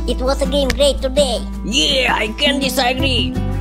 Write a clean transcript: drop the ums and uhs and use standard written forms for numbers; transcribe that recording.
It was a game great today. Yeah, I can disagree.